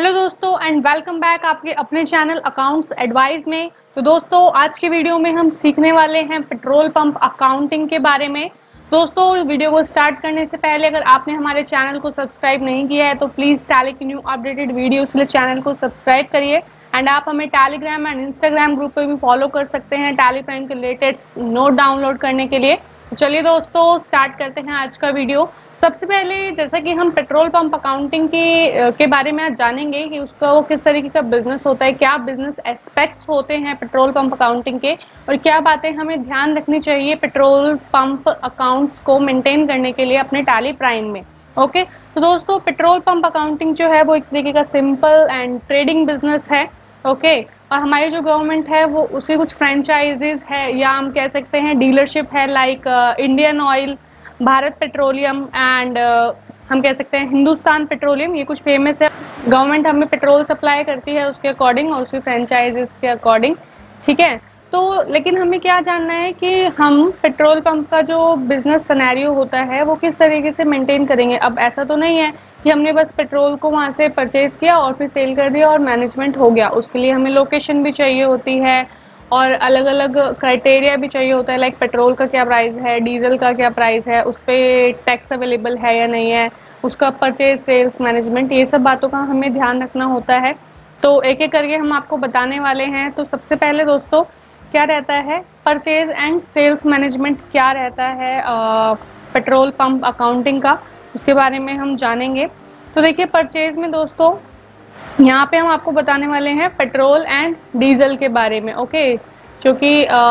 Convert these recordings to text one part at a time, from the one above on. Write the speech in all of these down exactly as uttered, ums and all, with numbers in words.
Hello दोस्तों and welcome back आपके अपने चैनल अकाउंट्स एडवाइस में। तो दोस्तों आज के वीडियो में हम सीखने वाले हैं पेट्रोल पंप अकाउंटिंग के बारे में। दोस्तों वीडियो को स्टार्ट करने से पहले अगर आपने हमारे चैनल को सब्सक्राइब नहीं किया है तो प्लीज़ टैली की न्यू अपडेटेड वीडियोस के लिए चैनल को सब्सक्राइब करिए। एंड आप हमें टेलीग्राम एंड इंस्टाग्राम ग्रुप पर भी फॉलो कर सकते हैं टैली प्राइम के लेटेस्ट नोट डाउनलोड करने के लिए। चलिए दोस्तों स्टार्ट करते हैं आज का वीडियो। सबसे पहले जैसा कि हम पेट्रोल पंप अकाउंटिंग के के बारे में आज जानेंगे कि उसका वो किस तरीके का बिजनेस होता है, क्या बिजनेस एस्पेक्ट्स होते हैं पेट्रोल पंप अकाउंटिंग के और क्या बातें हमें ध्यान रखनी चाहिए पेट्रोल पंप अकाउंट्स को मेंटेन करने के लिए अपने टैली प्राइम में। ओके, तो दोस्तों पेट्रोल पंप अकाउंटिंग जो है वो एक तरीके का सिंपल एंड ट्रेडिंग बिजनेस है। ओके, और हमारी जो गवर्नमेंट है वो उसकी कुछ फ्रेंचाइजीज है या हम कह सकते हैं डीलरशिप है, like Indian Oil, Bharat Petroleum and uh, हम कह सकते हैं हिंदुस्तान पेट्रोलियम, ये कुछ फेमस है। गवर्नमेंट हमें पेट्रोल सप्लाई करती है उसके अकॉर्डिंग और उसकी फ्रेंचाइजीज के अकॉर्डिंग, ठीक है। तो लेकिन हमें क्या जानना है कि हम पेट्रोल पंप का जो बिजनेस सिनेरियो होता है वो किस तरीके से मेंटेन करेंगे। अब ऐसा तो नहीं है कि हमने बस पेट्रोल को वहाँ से परचेज किया और फिर सेल कर दिया और मैनेजमेंट हो गया। उसके लिए हमें लोकेशन भी चाहिए होती है और अलग अलग क्राइटेरिया भी चाहिए होता है, लाइक पेट्रोल का क्या प्राइस है, डीजल का क्या प्राइस है, उस पर टैक्स अवेलेबल है या नहीं है, उसका परचेज सेल्स मैनेजमेंट, ये सब बातों का हमें ध्यान रखना होता है। तो एक एक करके हम आपको बताने वाले हैं। तो सबसे पहले दोस्तों क्या रहता है परचेज एंड सेल्स मैनेजमेंट, क्या रहता है आ, पेट्रोल पंप अकाउंटिंग का, उसके बारे में हम जानेंगे। तो देखिए परचेज में दोस्तों यहाँ पे हम आपको बताने वाले हैं पेट्रोल एंड डीजल के बारे में। ओके, क्योंकि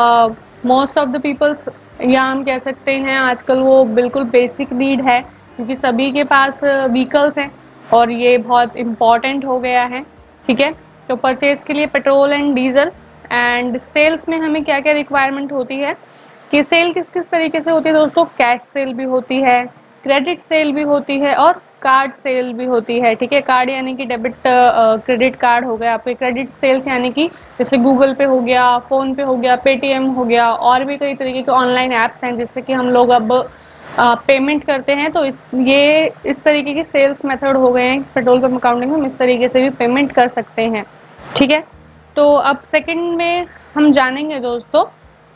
मोस्ट ऑफ द पीपल्स या हम कह सकते हैं आजकल वो बिल्कुल बेसिक नीड है क्योंकि सभी के पास व्हीकल्स हैं और ये बहुत इम्पॉर्टेंट हो गया है, ठीक है। तो परचेज के लिए petrol and diesel and sales में हमें क्या क्या रिक्वायरमेंट होती है कि सेल किस किस तरीके से होती है दोस्तों। कैश सेल भी होती है, क्रेडिट सेल भी होती है और कार्ड सेल भी होती है, ठीक है। कार्ड यानी कि डेबिट क्रेडिट कार्ड हो गया आपके, क्रेडिट सेल्स यानी कि जैसे गूगल पे हो गया, फ़ोन पे हो गया, पेटीएम हो गया, और भी कई तरीके के ऑनलाइन ऐप्स हैं जिससे कि हम लोग अब पेमेंट करते हैं। तो इस ये इस तरीके के सेल्स मेथड हो गए हैं पेट्रोल पंप अकाउंटिंग में, हम इस तरीके से भी पेमेंट कर सकते हैं, ठीक है। तो अब सेकेंड में हम जानेंगे दोस्तों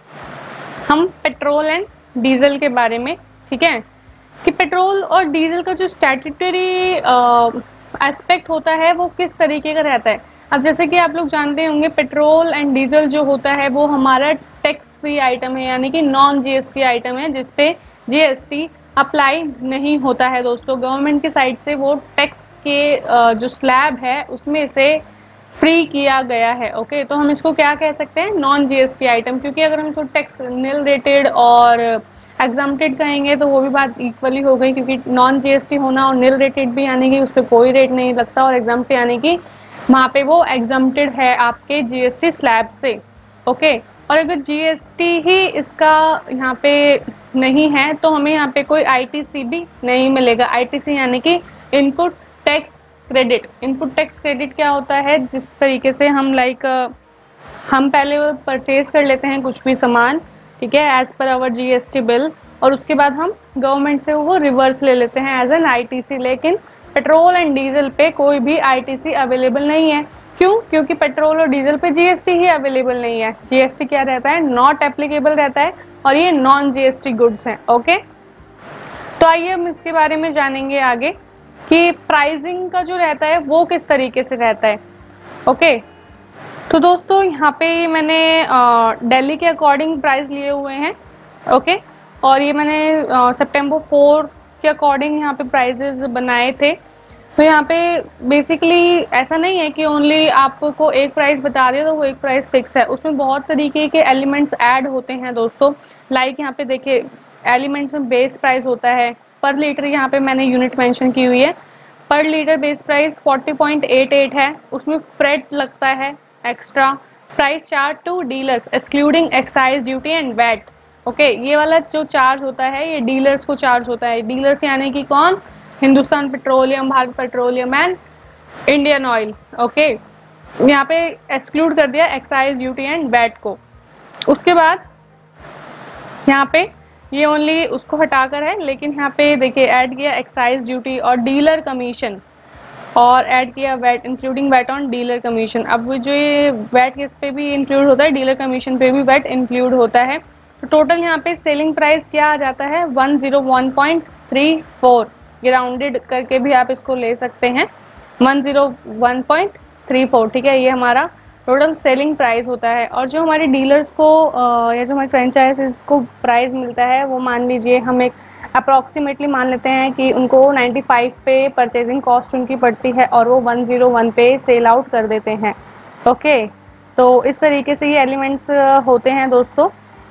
हम पेट्रोल एंड डीजल के बारे में, ठीक है, कि पेट्रोल और डीजल का जो स्टैट्यूटरी एस्पेक्ट होता है वो किस तरीके का रहता है। अब जैसे कि आप लोग जानते होंगे पेट्रोल एंड डीजल जो होता है वो हमारा टैक्स फ्री आइटम है, यानी कि नॉन जीएसटी आइटम है जिसपे जीएसटी अप्लाई नहीं होता है दोस्तों। गवर्नमेंट की साइड से वो टैक्स के जो स्लैब है उसमें से फ्री किया गया है। ओके, तो हम इसको क्या कह सकते हैं, नॉन जीएसटी आइटम, क्योंकि अगर हम इसको टैक्स निल रेटेड और एग्जाम्प्टेड कहेंगे तो वो भी बात इक्वली हो गई, क्योंकि नॉन जीएसटी होना और निल रेटेड भी यानी कि उस पर कोई रेट नहीं लगता, और एग्जाम्प्ट यानी कि वहाँ पे वो एग्जाम्प्टेड है आपके जीएसटी स्लैब से। ओके, और अगर जीएसटी ही इसका यहाँ पे नहीं है तो हमें यहाँ पे कोई आईटीसी भी नहीं मिलेगा। आईटीसी यानी कि input tax credit. Input tax credit क्या होता है, जिस तरीके से हम लाइक हम पहले परचेज कर लेते हैं कुछ भी सामान, ठीक है, as per hour GST bill, और उसके बाद हम गवर्नमेंट से वो रिवर्स ले लेते हैं एज एन आईटीसी। लेकिन पेट्रोल एंड डीजल पे कोई भी आईटीसी अवेलेबल नहीं है। क्यों? क्योंकि पेट्रोल और डीजल पे जीएसटी ही अवेलेबल नहीं है। जीएसटी क्या रहता है, नॉट एप्लीकेबल रहता है, और ये नॉन जीएसटी गुड्स हैं। ओके, तो आइए हम इसके बारे में जानेंगे आगे कि प्राइसिंग का जो रहता है वो किस तरीके से रहता है। ओके, तो दोस्तों यहाँ पे मैंने दिल्ली के अकॉर्डिंग प्राइस लिए हुए हैं। ओके, और ये मैंने सितंबर फोर के अकॉर्डिंग यहाँ पे प्राइजेस बनाए थे। तो यहाँ पे बेसिकली ऐसा नहीं है कि ओनली आपको एक प्राइस बता दिया तो वो एक प्राइस फिक्स है, उसमें बहुत तरीके के एलिमेंट्स ऐड होते हैं दोस्तों। लाइक यहाँ पे देखिए एलिमेंट्स में बेस प्राइस होता है, पर लीटर यहाँ पे मैंने यूनिट मेंशन की हुई है, पर litre base price forty point eight eight है, उसमें फ्रेट लगता है extra. Price charge to dealers excluding excise duty and VAT. Okay, ये वाला जो चार्ज होता है ये डीलर्स को चार्ज होता है। डीलर्स यानी कि कौन, Hindustan Petroleum, Bharat Petroleum and Indian Oil. Okay, यहाँ पे एक्सक्लूड कर दिया एक्साइज ड्यूटी एंड वैट को। उसके बाद यहाँ पे ये ओनली उसको हटाकर है, लेकिन यहाँ पे देखिए ऐड किया एक्साइज ड्यूटी और डीलर कमीशन। और ऐड किया VAT including VAT on dealer commission. अब जो ये वैट किस पे भी इंक्लूड होता है, डीलर कमीशन पे भी वैट इंक्लूड होता है। तो टोटल यहाँ पे सेलिंग प्राइस क्या आ जाता है, one zero one point three four. ये राउंडेड करके भी आप इसको ले सकते हैं, one zero one point three four. ठीक है, ये हमारा टोटल सेलिंग प्राइस होता है। और जो हमारे डीलर्स को या जो हमारे फ्रेंचाइजीज को प्राइस मिलता है, वो मान लीजिए हम एक अप्रॉक्सीमेटली मान लेते हैं कि उनको पचानवे पे परचेजिंग कॉस्ट उनकी पड़ती है और वो वन ज़ीरो वन पे सेल आउट कर देते हैं। ओके, तो इस तरीके से ये एलिमेंट्स होते हैं दोस्तों।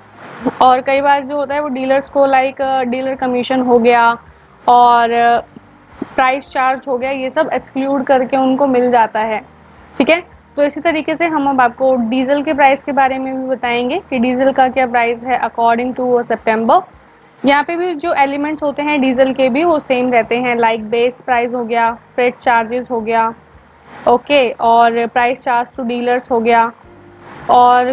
और कई बार जो होता है वो डीलर्स को लाइक डीलर कमीशन हो गया और प्राइस चार्ज हो गया, ये सब एक्सक्लूड करके उनको मिल जाता है। ठीक है, तो इसी तरीके से हम अब आपको डीजल के प्राइस के बारे में भी बताएंगे कि डीजल का क्या प्राइस है अकॉर्डिंग टू सितंबर। यहाँ पे भी जो एलिमेंट्स होते हैं डीजल के भी वो सेम रहते हैं, लाइक बेस प्राइस हो गया, फ्रेट चार्जेस हो गया, ओके, और प्राइस चार्ज टू डीलर्स हो गया, और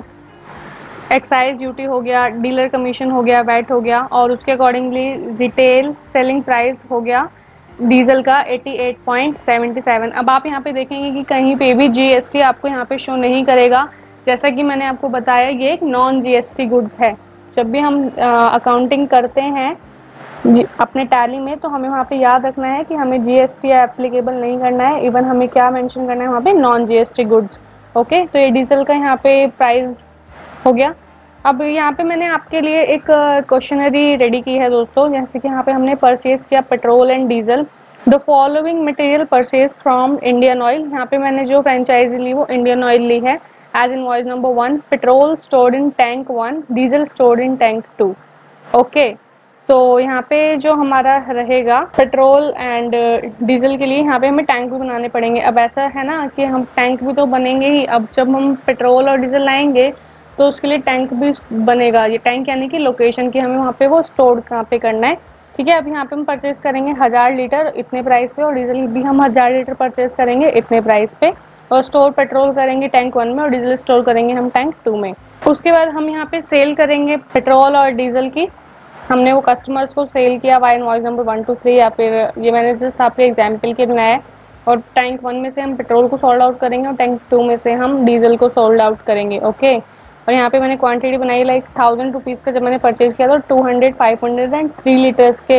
एक्साइज ड्यूटी हो गया, डीलर कमीशन हो गया, वैट हो गया, और उसके अकॉर्डिंगली रिटेल सेलिंग प्राइस हो गया डीजल का अठासी पॉइंट सेवन सेवन। अब आप यहाँ पे देखेंगे कि कहीं पे भी जीएसटी आपको यहाँ पे शो नहीं करेगा। जैसा कि मैंने आपको बताया, ये एक नॉन जीएसटी गुड्स है। जब भी हम अकाउंटिंग करते हैं जी अपने टैली में, तो हमें वहाँ पे याद रखना है कि हमें जीएसटी एप्लीकेबल नहीं करना है। इवन हमें क्या मेंशन करना है वहाँ पे, नॉन जीएसटी गुड्स। ओके, तो ये डीजल का यहाँ पे प्राइस हो गया। अब यहाँ पे मैंने आपके लिए एक क्वेश्चनरी रेडी की है दोस्तों। जैसे कि यहाँ पे हमने परचेज किया petrol and diesel, the following material purchase from Indian Oil. यहाँ पे मैंने जो फ्रेंचाइजी ली वो इंडियन ऑयल ली है। As invoice number one, petrol stored in tank one, diesel stored in tank two. Okay, तो यहाँ पे जो हमारा रहेगा पेट्रोल एंड डीजल के लिए यहाँ पे हमें टैंक भी बनाने पड़ेंगे। अब ऐसा है ना कि हम टैंक भी तो बनेंगे ही। अब जब हम पेट्रोल और डीजल लाएंगे तो उसके लिए टैंक भी बनेगा। ये टैंक यानी कि लोकेशन की हमें वहाँ पे वो स्टोर कहाँ पे करना है। ठीक है, अब यहाँ पे हम परचेज करेंगे हज़ार लीटर इतने प्राइस पे, और डीजल भी हम हज़ार लीटर परचेज करेंगे इतने प्राइस पे, और स्टोर पेट्रोल करेंगे टैंक वन में और डीजल स्टोर करेंगे हम टैंक टू में। उसके बाद हम यहाँ पे सेल करेंगे पेट्रोल और डीजल की। हमने वो कस्टमर्स को सेल किया by invoice number one two three, या फिर ये मैंने जस्ट आपके एग्जाम्पल के बनाया है। और टैंक वन में से हम पेट्रोल को सोल्ड आउट करेंगे और टैंक टू में से हम डीजल को सोल्ड आउट करेंगे। ओके, और यहाँ पे मैंने क्वांटिटी बनाई लाइक थाउजेंड रुपीज़ का जब मैंने परचेज किया तो two hundred five hundred and three litres के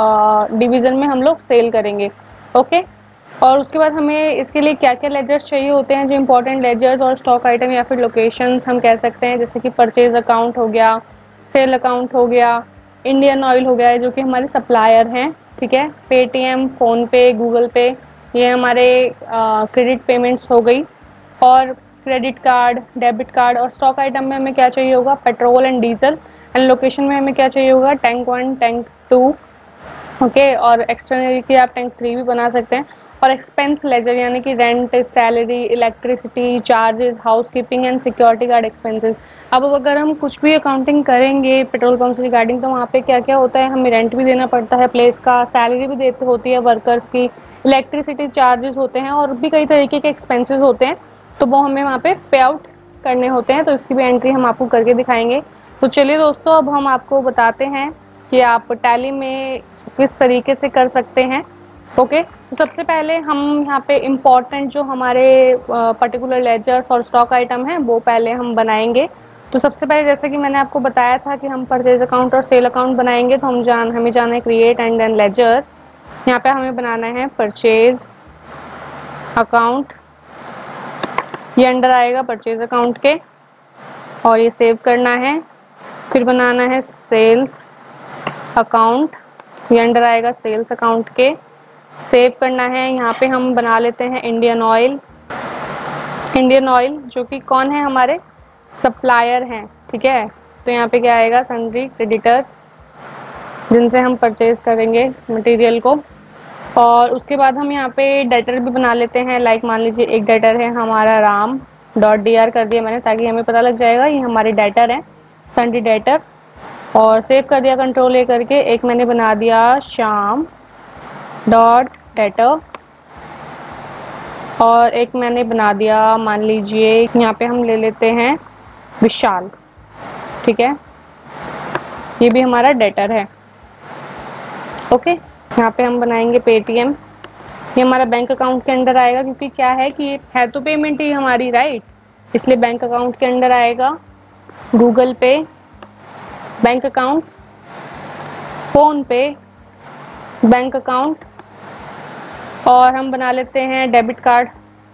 डिवीज़न में हम लोग सेल करेंगे। ओके, और उसके बाद हमें इसके लिए क्या क्या लेजर्स चाहिए होते हैं, जो इंपॉर्टेंट लेजर्स और स्टॉक आइटम या फिर लोकेशंस हम कह सकते हैं, जैसे कि परचेज अकाउंट हो गया, सेल अकाउंट हो गया, इंडियन ऑयल हो गया जो कि हमारे सप्लायर हैं। ठीक है, पेटीएम, फ़ोनपे, गूगल पे, ये हमारे क्रेडिट पेमेंट्स हो गई, और क्रेडिट कार्ड, डेबिट कार्ड। और स्टॉक आइटम में हमें क्या चाहिए होगा, petrol and diesel. And location में हमें क्या चाहिए होगा, tank one, tank two. Okay, और एक्सटर्नल की आप टैंक थ्री भी बना सकते हैं। और एक्सपेंस लेजर यानी कि rent, salary, electricity charges, housekeeping and security guard expenses. अब अगर हम कुछ भी अकाउंटिंग करेंगे पेट्रोल पंप से रिगार्डिंग, तो वहाँ पे क्या क्या होता है, हमें रेंट भी देना पड़ता है प्लेस का, सैलरी भी देती होती है वर्कर्स की, इलेक्ट्रिसिटी चार्जेस होते हैं, और भी कई तरीके के एक्सपेंसेस होते हैं, तो वो हमें वहाँ पे पे आउट करने होते हैं। तो इसकी भी एंट्री हम आपको करके दिखाएंगे। तो चलिए दोस्तों, अब हम आपको बताते हैं कि आप टैली में किस तरीके से कर सकते हैं। ओके, तो सबसे पहले हम यहाँ पे इम्पॉर्टेंट जो हमारे पर्टिकुलर लेजर्स और स्टॉक आइटम हैं वो पहले हम बनाएंगे। तो सबसे पहले जैसे कि मैंने आपको बताया था कि हम परचेज अकाउंट और सेल अकाउंट बनाएंगे, तो हम जान हमें जाना है क्रिएट एंड देन लेजर। यहाँ पे हमें बनाना है परचेज अकाउंट, ये अंडर आएगा परचेज अकाउंट के, और ये सेव करना है। फिर बनाना है सेल्स अकाउंट, ये अंडर आएगा सेल्स अकाउंट के, सेव करना है। यहाँ पे हम बना लेते हैं इंडियन ऑयल, इंडियन ऑयल जो कि कौन है, हमारे सप्लायर हैं। ठीक है, तो यहाँ पे क्या आएगा, सन्ड्री क्रेडिटर्स, जिनसे हम परचेज करेंगे मटेरियल को। और उसके बाद हम यहाँ पे डेटर भी बना लेते हैं। लाइक मान लीजिए एक डेटर है हमारा राम, डॉट डी आर कर दिया मैंने ताकि हमें पता लग जाएगा ये हमारे डेटर हैं, सन्ड्री डेटर, और सेव कर दिया कंट्रोल ए करके। एक मैंने बना दिया श्याम डॉट डेटर, और एक मैंने बना दिया मान लीजिए यहाँ पे हम ले लेते हैं विशाल। ठीक है, ये भी हमारा डेटर है। ओके, यहाँ पे हम बनाएंगे पेटीएम ये हमारा बैंक अकाउंट के अंडर आएगा, क्योंकि क्या है कि ये है तो पेमेंट ही हमारी, राइट, इसलिए बैंक अकाउंट के अंडर आएगा। Google pay, bank accounts, PhonePe, bank account, और हम बना लेते हैं debit card.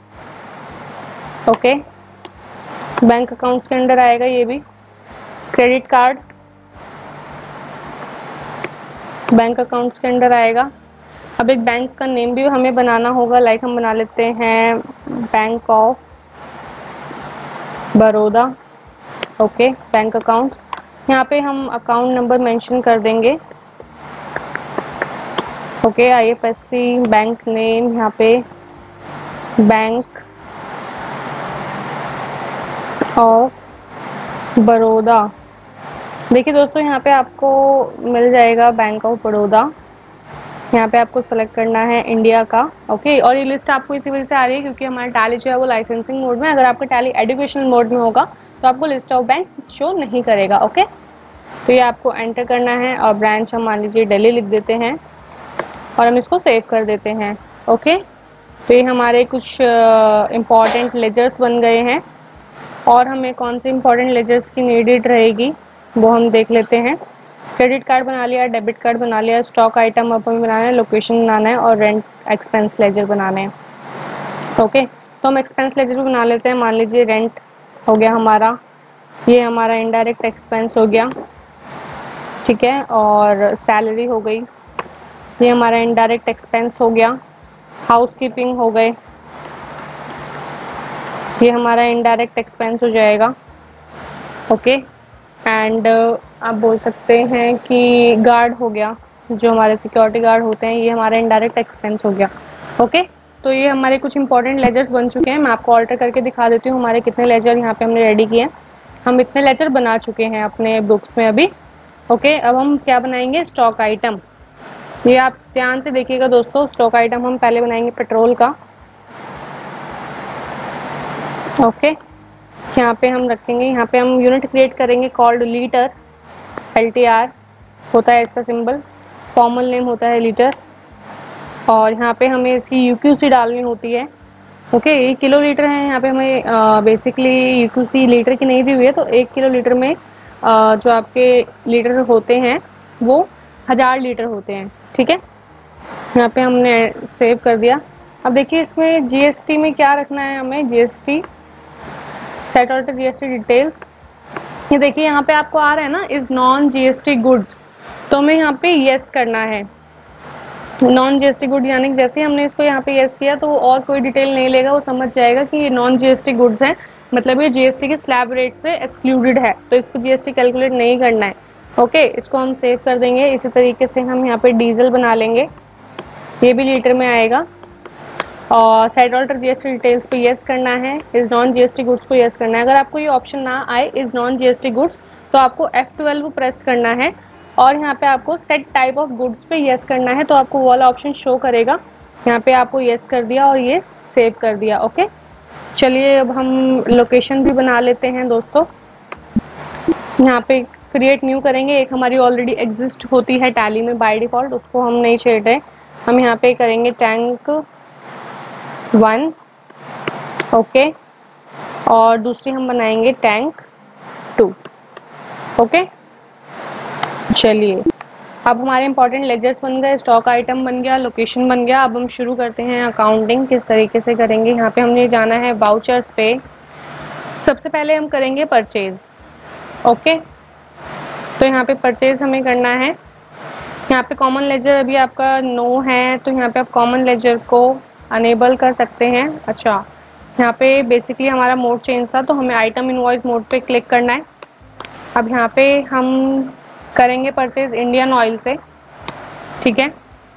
Okay, bank accounts के अंडर आएगा ये भी। क्रेडिट कार्ड बैंक अकाउंट्स के अंडर आएगा। अब एक बैंक का नेम भी हमें बनाना होगा, लाइक हम बना लेते हैं bank of Baroda. Okay, bank accounts, यहाँ पे हम अकाउंट नंबर मेंशन कर देंगे। Okay, I F S C, bank name, यहाँ पे बैंक ऑफ बड़ौदा। देखिए दोस्तों, यहाँ पे आपको मिल जाएगा बैंक ऑफ बड़ौदा। यहाँ पे आपको सेलेक्ट करना है इंडिया का। ओके, और ये लिस्ट आपको इसी वजह से आ रही है क्योंकि हमारा टैली जो है वो लाइसेंसिंग मोड में। अगर आपका टैली एजुकेशनल मोड में होगा तो आपको लिस्ट ऑफ बैंक शो नहीं करेगा। ओके, तो ये आपको एंटर करना है, और ब्रांच हम मान लीजिए दिल्ली लिख देते हैं और हम इसको सेव कर देते हैं। ओके, तो ये हमारे कुछ इम्पॉर्टेंट लेजर्स बन गए हैं, और हमें कौन सी इम्पॉर्टेंट लेजर्स की नीडेड रहेगी वो हम देख लेते हैं। क्रेडिट कार्ड बना लिया, डेबिट कार्ड बना लिया, स्टॉक आइटम अब हमें बनाना है, लोकेशन बनाना है, और रेंट एक्सपेंस लेजर बनाने हैं। ओके, तो हम एक्सपेंस लेजर भी बना लेते हैं। मान लीजिए रेंट हो गया हमारा, ये हमारा इनडायरेक्ट एक्सपेंस हो गया, ठीक है, और सैलरी हो गई, ये हमारा इनडायरेक्ट एक्सपेंस हो गया। हाउस कीपिंग हो गए, ये हमारा इनडायरेक्ट एक्सपेंस हो जाएगा। ओके, एंड आप बोल सकते हैं कि गार्ड हो गया, जो हमारे सिक्योरिटी गार्ड होते हैं, ये हमारा इनडायरेक्ट एक्सपेंस हो गया। ओके, तो ये हमारे कुछ इंपॉर्टेंट लेजर्स बन चुके हैं। मैं आपको ऑल्टर करके दिखा देती हूँ हमारे कितने लेजर यहाँ पे हमने रेडी किए हैं। हम इतने लेजर बना चुके हैं अपने बुक्स में अभी। ओके, अब हम क्या बनाएंगे, स्टॉक आइटम। ये आप ध्यान से देखिएगा दोस्तों, स्टॉक आइटम हम पहले बनाएंगे पेट्रोल का। ओके, यहाँ पे हम रखेंगे, यहाँ पे हम यूनिट क्रिएट करेंगे called litre, L T R होता है इसका सिंबल, फॉर्मल नेम होता है लीटर, और यहाँ पे हमें इसकी यू क्यू सी डालनी होती है। ओके, ये किलो लीटर है, यहाँ पे हमें basically U Q C litre की नहीं दी हुई है, तो एक किलो लीटर में आ, जो आपके लीटर होते हैं वो हज़ार लीटर होते हैं, ठीक है। यहाँ पे हमने सेव कर दिया। अब देखिए इसमें जी एस टी में क्या रखना है हमें, G S T set alter G S T details. ये देखिए यहाँ पे आपको आ रहा है ना, is non G S T goods, तो हमें यहाँ पे यस करना है। Non G S T good, यानी जैसे हमने इसको यहाँ पे यस किया तो और कोई डिटेल नहीं लेगा, वो समझ जाएगा कि ये non G S T goods हैं, मतलब ये जी एस टी के स्लैब रेट से एक्सक्लूडेड है, तो इसको जी एस टी कैलकुलेट नहीं करना है। ओके, इसको हम सेव कर देंगे। इसी तरीके से हम यहाँ पे डीजल बना लेंगे, ये भी लीटर में आएगा, और set alter G S T details पे यस करना है, is non G S T goods को यस करना है। अगर आपको ये ऑप्शन ना आए is non G S T goods, तो आपको एफ ट्वेल्व प्रेस करना है, और यहाँ पे आपको सेट टाइप ऑफ गुड्स पे यस करना है, तो आपको वो वाला ऑप्शन शो करेगा। यहाँ पे आपको यस कर दिया और ये सेव कर दिया। ओके, चलिए अब हम लोकेशन भी बना लेते हैं दोस्तों। यहाँ पे क्रिएट न्यू करेंगे, एक हमारी ऑलरेडी एग्जिस्ट होती है टैली में बाय डिफ़ॉल्ट, उसको हम नहीं छेड़ रहे। हम यहाँ पे करेंगे टैंक वन, ओके, और दूसरी हम बनाएंगे टैंक टू। ओके, चलिए अब हमारे इंपॉर्टेंट लेजर्स बन गए, स्टॉक आइटम बन गया, लोकेशन बन गया। अब हम शुरू करते हैं अकाउंटिंग किस तरीके से करेंगे। यहाँ पे हमने जाना है वाउचर्स पे। सबसे पहले हम करेंगे परचेज। ओके, तो यहाँ पे परचेज हमें करना है। यहाँ पे कॉमन लेजर अभी आपका नो है, तो यहाँ पे आप कॉमन लेजर को अनेबल कर सकते हैं। अच्छा, यहाँ पे बेसिकली हमारा मोड चेंज था, तो हमें आइटम इनवॉइस मोड पे क्लिक करना है। अब यहाँ पे हम करेंगे परचेज इंडियन ऑयल से, ठीक है।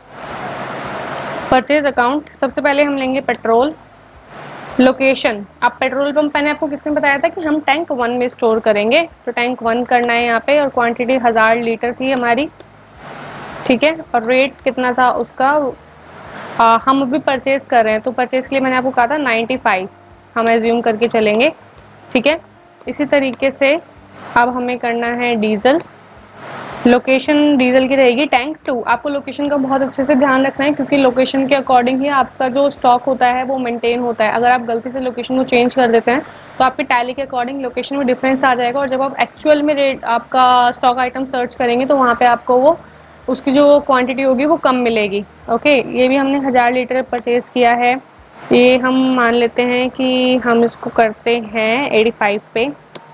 परचेज अकाउंट, सबसे पहले हम लेंगे पेट्रोल। लोकेशन, अब पेट्रोल पंप मैंने आपको किसने बताया था कि हम टैंक वन में स्टोर करेंगे, तो टैंक वन करना है यहाँ पे, और क्वांटिटी हज़ार लीटर थी हमारी, ठीक है। और रेट कितना था उसका, आ, हम अभी परचेज कर रहे हैं, तो परचेज के लिए मैंने आपको कहा था नाइन्टी फाइव, हम एज्यूम करके चलेंगे, ठीक है। इसी तरीके से अब हमें करना है डीजल। लोकेशन डीजल की रहेगी टैंक टू। आपको लोकेशन का बहुत अच्छे से ध्यान रखना है, क्योंकि लोकेशन के अकॉर्डिंग ही आपका जो स्टॉक होता है वो मेंटेन होता है। अगर आप गलती से लोकेशन को चेंज कर देते हैं तो आपकी टैली के अकॉर्डिंग लोकेशन में डिफरेंस आ जाएगा, और जब आप एक्चुअल में रेट आपका स्टॉक आइटम सर्च करेंगे तो वहाँ पे आपको वो उसकी जो क्वांटिटी होगी वो कम मिलेगी। ओके, ये भी हमने हज़ार लीटर परचेज़ किया है। ये हम मान लेते हैं कि हम इसको करते हैं एटी फाइव पे।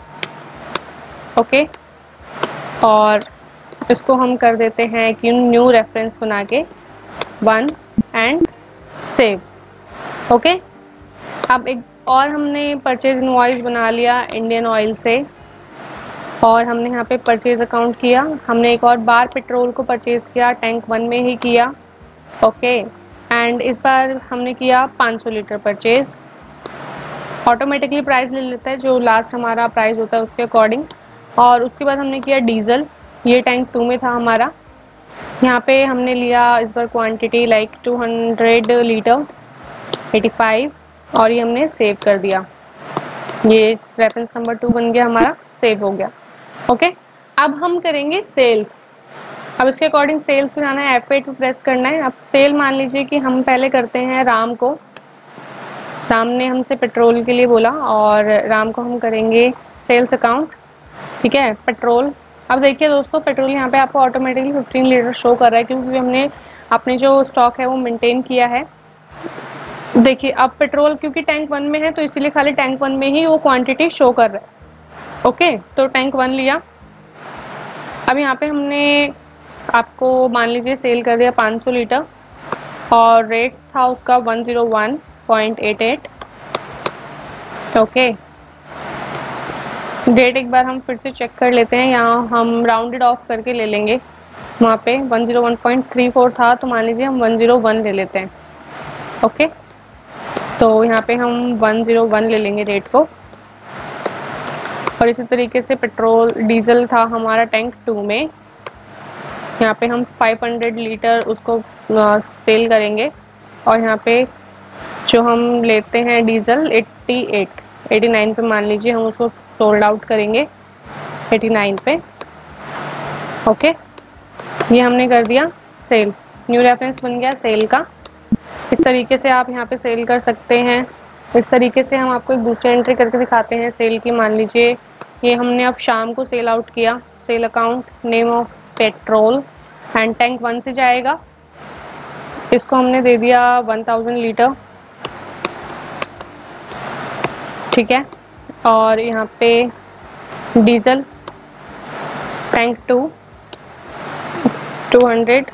ओके, और इसको हम कर देते हैं कि न्यू रेफरेंस बना के वन एंड सेव। ओके, अब एक और हमने परचेज इनवॉइस बना लिया इंडियन ऑयल से, और हमने यहाँ पे परचेज अकाउंट किया। हमने एक और बार पेट्रोल को परचेज किया, टैंक वन में ही किया। ओके, एंड इस बार हमने किया पाँच सौ लीटर परचेज। ऑटोमेटिकली प्राइस ले लेता है जो लास्ट हमारा प्राइस होता है उसके अकॉर्डिंग। और उसके बाद हमने किया डीजल, ये टैंक टू में था हमारा। यहाँ पे हमने लिया इस बार quantity like two hundred litre eighty five, और ये हमने सेव कर दिया। ये रेफरेंस नंबर टू बन गया हमारा, सेव हो गया। ओके, अब हम करेंगे सेल्स। अब इसके अकॉर्डिंग सेल्स में जाना है, एफ एट पे प्रेस करना है। अब सेल मान लीजिए कि हम पहले करते हैं राम को। राम ने हमसे पेट्रोल के लिए बोला, और राम को हम करेंगे सेल्स अकाउंट। ठीक है, पेट्रोल। अब देखिए दोस्तों, पेट्रोल यहाँ पे आपको ऑटोमेटिकली फिफ्टीन लीटर शो कर रहा है, क्योंकि हमने अपने जो स्टॉक है वो मेंटेन किया है। देखिए अब पेट्रोल क्योंकि टैंक वन में है तो इसीलिए खाली टैंक वन में ही वो क्वांटिटी शो कर रहा है। ओके, तो टैंक वन लिया। अब यहाँ पे हमने आपको मान लीजिए सेल कर दिया पाँच सौ लीटर, और रेट था उसका one zero one point eight eight. Okay, date एक बार हम फिर से चेक कर लेते हैं, यहाँ हम राउंडेड ऑफ करके ले लेंगे। वहाँ पे one zero one point three four था, तो मान लीजिए हम वन ज़ीरो वन ले लेते हैं। ओके, तो यहाँ पे हम वन ज़ीरो वन ले लेंगे रेट को। और इसी तरीके से पेट्रोल डीजल था हमारा टैंक टू में, यहाँ पे हम पाँच सौ लीटर उसको सेल करेंगे। और यहाँ पे जो हम लेते हैं डीजल अट्ठासी नवासी पे मान लीजिए हम उसको सोल्ड आउट करेंगे नवासी पे। ओके, ये हमने कर दिया सेल, न्यू रेफरेंस बन गया सेल का। इस तरीके से आप यहाँ पे सेल कर सकते हैं। इस तरीके से हम आपको एक दूसरी एंट्री करके दिखाते हैं सेल की। मान लीजिए ये हमने अब शाम को सेल आउट किया, sale account name of petrol and tank one से जाएगा। इसको हमने दे दिया वन थाउजेंड लीटर। ठीक है, और यहाँ पे diesel tank two two hundred.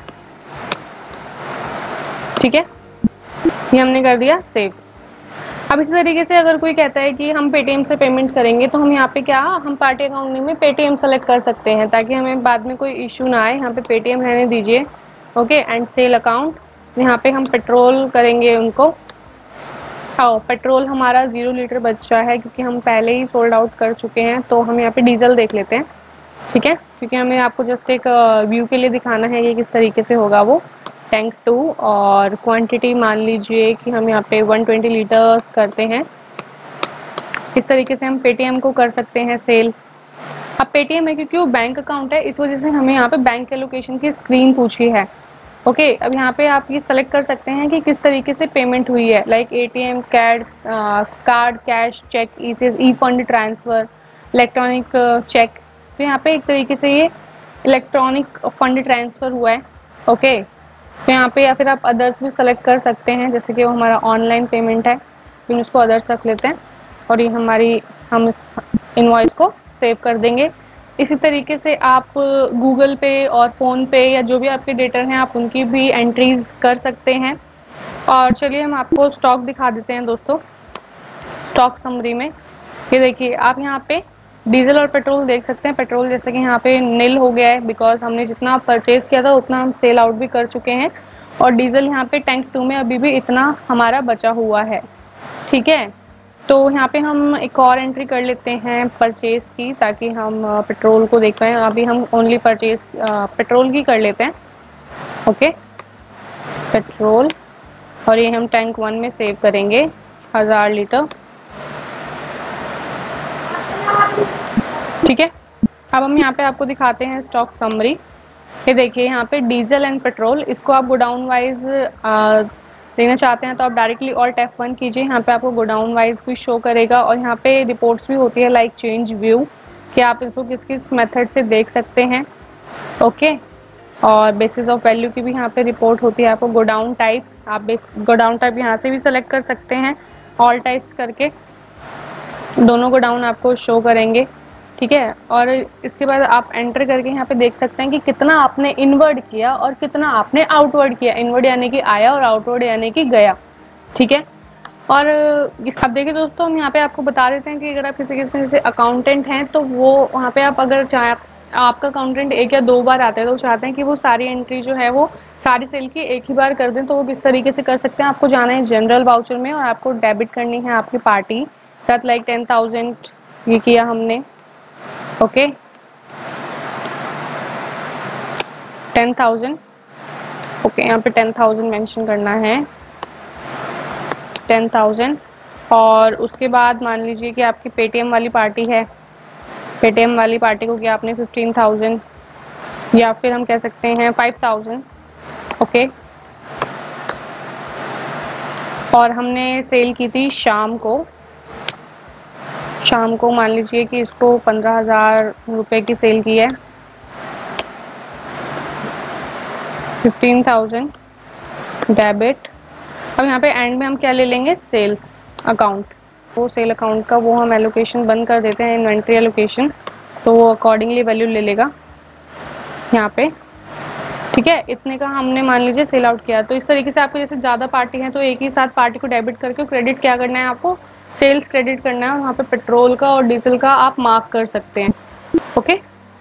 ठीक है, ये हमने कर दिया सेव। अब इसी तरीके से अगर कोई कहता है कि हम पेटीएम से पेमेंट करेंगे, तो हम यहाँ पे क्या हम पार्टी अकाउंट नेम में पेटीएम सेलेक्ट कर सकते हैं, ताकि हमें बाद में कोई इशू ना आए। यहाँ पे पेटीएम रहने दीजिए। ओके, एंड सेल अकाउंट, यहाँ पे हम पेट्रोल करेंगे उनको। आओ, पेट्रोल हमारा ज़ीरो लीटर बच रहा है क्योंकि हम पहले ही सोल्ड आउट कर चुके हैं। तो हम यहाँ पे डीजल देख लेते हैं। ठीक है, क्योंकि हमें आपको जस्ट एक व्यू के लिए दिखाना है कि किस तरीके से होगा वो टैंक टू। और क्वांटिटी मान लीजिए कि हम यहाँ पे वन ट्वेंटी लीटर्स करते हैं। इस तरीके से हम पेटीएम को कर सकते हैं सेल। अब पेटीएम है क्योंकि वो बैंक अकाउंट है, इस वजह से हमें यहाँ पे बैंक एलोकेशन की स्क्रीन पूछी है। ओके, अब यहाँ पे आप ये सेलेक्ट कर सकते हैं कि किस तरीके से पेमेंट हुई है, लाइक एटीएम, कैड, card, cash, cheque, e fund transfer, electronic cheque. तो यहाँ पे एक तरीके से ये इलेक्ट्रॉनिक फंड ट्रांसफ़र हुआ है। ओके, तो यहाँ पे या फिर आप अदर्स भी सेलेक्ट कर सकते हैं, जैसे कि वो हमारा ऑनलाइन पेमेंट है, फिर उसको अदर्स रख लेते हैं। और ये हमारी हम इस इनवॉइस को सेव कर देंगे। इसी तरीके से आप गूगल पे और फ़ोन पे या जो भी आपके डेटर हैं आप उनकी भी एंट्रीज़ कर सकते हैं। और चलिए हम आपको स्टॉक दिखा देते हैं दोस्तों। स्टॉक समरी में ये देखिए, आप यहाँ पे डीजल और पेट्रोल देख सकते हैं। पेट्रोल जैसे कि यहाँ पे नील हो गया है, बिकॉज हमने जितना परचेज़ किया था उतना हम सेल आउट भी कर चुके हैं। और डीजल यहाँ पे टैंक टू में अभी भी इतना हमारा बचा हुआ है। ठीक है, तो यहाँ पे हम एक और एंट्री कर लेते हैं परचेज़ की, ताकि हम पेट्रोल को देख पाएँ। अभी हम ओनली परचेज़ पेट्रोल की कर लेते हैं। ओके, पेट्रोल, और ये हम टैंक वन में सेव करेंगे हज़ार लीटर। ठीक है, अब हम यहाँ पे आपको दिखाते हैं स्टॉक समरी। ये देखिए यहाँ पे डीजल एंड पेट्रोल, इसको आप गोडाउन वाइज देना चाहते हैं तो आप डायरेक्टली ऑल्ट एफ वन कीजिए। यहाँ पे आपको गोडाउन वाइज भी शो करेगा और यहाँ पे रिपोर्ट्स भी होती है लाइक चेंज व्यू, कि आप इसको किस किस मेथड से देख सकते हैं। ओके, और बेसिस ऑफ वैल्यू की भी यहाँ पे रिपोर्ट होती है। आपको गोडाउन टाइप, आप बेस गोडाउन टाइप यहाँ से भी सेलेक्ट कर सकते हैं, ऑल टाइप्स करके दोनों गोडाउन आपको शो करेंगे। ठीक है, और इसके बाद आप एंटर करके यहाँ पे देख सकते हैं कि कितना आपने इनवर्ड किया और कितना आपने आउटवर्ड किया। इनवर्ड यानी कि आया और आउटवर्ड यानी कि गया। ठीक है, और इस अब देखिए दोस्तों, हम यहाँ पे आपको बता देते हैं कि अगर आप किसी किसी से अकाउंटेंट हैं तो वो वहाँ पे आप अगर चाहे आपका अकाउंटेंट एक या दो बार आता है तो वो चाहते हैं कि वो सारी एंट्री जो है वो सारी सेल की एक ही बार कर दें, तो वो किस तरीके से कर सकते हैं। आपको जाना है जनरल वाउचर में और आपको डेबिट करनी है आपकी पार्टी साथ लाइक टेन थाउजेंड ये किया हमने। ओके, टेन थाउजेंड ओके, यहाँ पे टेन थाउजेंड मेंशन करना है, टेन थाउजेंड। और उसके बाद मान लीजिए कि आपकी पेटीएम वाली पार्टी है, पेटीएम वाली पार्टी को किया आपने फिफ्टीन थाउजेंड या फिर हम कह सकते हैं फाइव थाउजेंड। ओके, और हमने सेल की थी शाम को, शाम को मान लीजिए कि इसको पंद्रह हज़ार रुपये की सेल की है, फिफ्टीन थाउजेंड डेबिट। अब यहाँ पे एंड में हम क्या ले लेंगे, सेल्स अकाउंट। वो सेल अकाउंट का वो हम एलोकेशन बंद कर देते हैं, इन्वेंट्री एलोकेशन, तो वो अकॉर्डिंगली वैल्यू ले लेगा यहाँ पे। ठीक है, इतने का हमने मान लीजिए सेल आउट किया। तो इस तरीके से आपको जैसे ज़्यादा पार्टी है तो एक ही साथ पार्टी को डेबिट करके क्रेडिट क्या करना है, आपको सेल्स क्रेडिट करना है। वहाँ पे पेट्रोल का और डीजल का आप मार्क कर सकते हैं। ओके,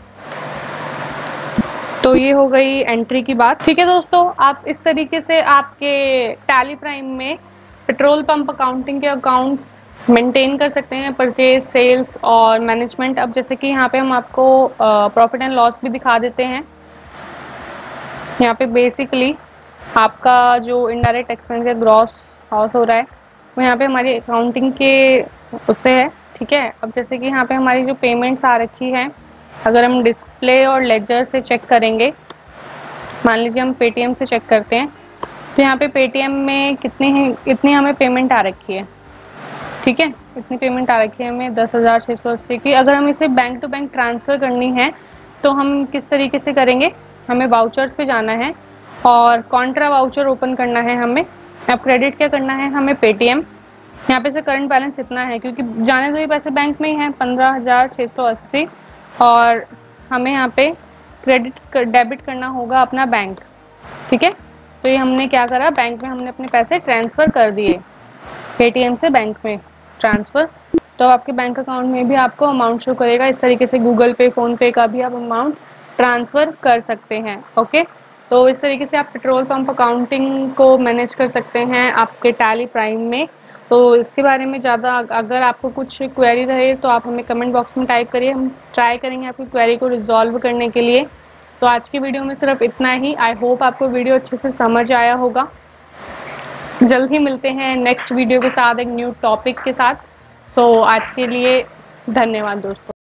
तो ये हो गई एंट्री की बात। ठीक है दोस्तों, आप इस तरीके से आपके टैली प्राइम में पेट्रोल पंप अकाउंटिंग के अकाउंट्स मेंटेन कर सकते हैं, परचेज, सेल्स और मैनेजमेंट। अब जैसे कि यहाँ पे हम आपको प्रॉफिट एंड लॉस भी दिखा देते हैं। यहाँ पे बेसिकली आपका जो इनडायरेक्ट एक्सपेंस है, ग्रॉस हाउस हो रहा है, वो यहाँ पे हमारी अकाउंटिंग के उससे है। ठीक है, अब जैसे कि यहाँ पे हमारी जो पेमेंट्स आ रखी है, अगर हम डिस्प्ले और लेजर से चेक करेंगे, मान लीजिए हम पेटीएम से चेक करते हैं, तो यहाँ पे पेटीएम में कितनी है, इतनी हमें पेमेंट आ रखी है। ठीक है, इतनी पेमेंट आ रखी है हमें दस हज़ार छः सौ अस्सी की। अगर हम इसे बैंक टू बैंक ट्रांसफ़र करनी है तो हम किस तरीके से करेंगे, हमें वाउचर्स पे जाना है और कॉन्ट्रा वाउचर ओपन करना है हमें। अब क्रेडिट क्या करना है हमें, पेटीएम। यहाँ पे से करंट बैलेंस इतना है क्योंकि जाने तो ये पैसे बैंक में ही हैं, पंद्रह हज़ार छः सौ अस्सी, और हमें यहाँ पे क्रेडिट कर, डेबिट करना होगा अपना बैंक। ठीक है, तो ये हमने क्या करा, बैंक में हमने अपने पैसे ट्रांसफ़र कर दिए, पेटीएम से बैंक में ट्रांसफ़र। तो आपके बैंक अकाउंट में भी आपको अमाउंट शो करेगा। इस तरीके से गूगल पे, फ़ोन पे का भी आप अमाउंट ट्रांसफ़र कर सकते हैं। ओके, तो इस तरीके से आप पेट्रोल पंप अकाउंटिंग को मैनेज कर सकते हैं आपके टैली प्राइम में। तो इसके बारे में ज़्यादा अगर आपको कुछ क्वेरी रहे तो आप हमें कमेंट बॉक्स में टाइप करिए, हम ट्राई करेंगे आपकी क्वेरी को रिजॉल्व करने के लिए। तो आज की वीडियो में सिर्फ इतना ही। आई होप आपको वीडियो अच्छे से समझ आया होगा। जल्द ही मिलते हैं नेक्स्ट वीडियो के साथ, एक न्यू टॉपिक के साथ। सो आज के लिए धन्यवाद दोस्तों।